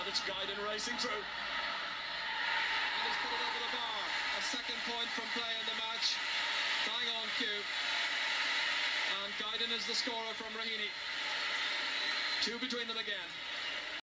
it's Guyden racing through. And he's put it over the bar. A second point from play in the match. Bang on cue. And Guyden is the scorer from Raheny. Two between them again.